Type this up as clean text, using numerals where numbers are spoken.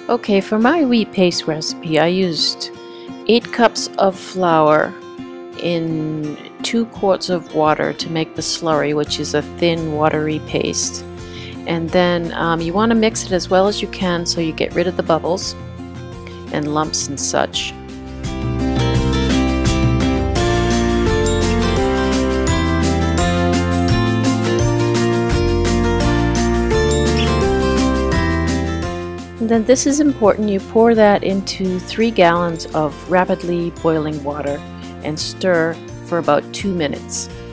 Okay, for my wheat paste recipe, I used 8 cups of flour in 2 quarts of water to make the slurry, which is a thin, watery paste. And then you want to mix it as well as you can so you get rid of the bubbles and lumps and such. And then this is important, you pour that into 3 gallons of rapidly boiling water and stir for about 2 minutes.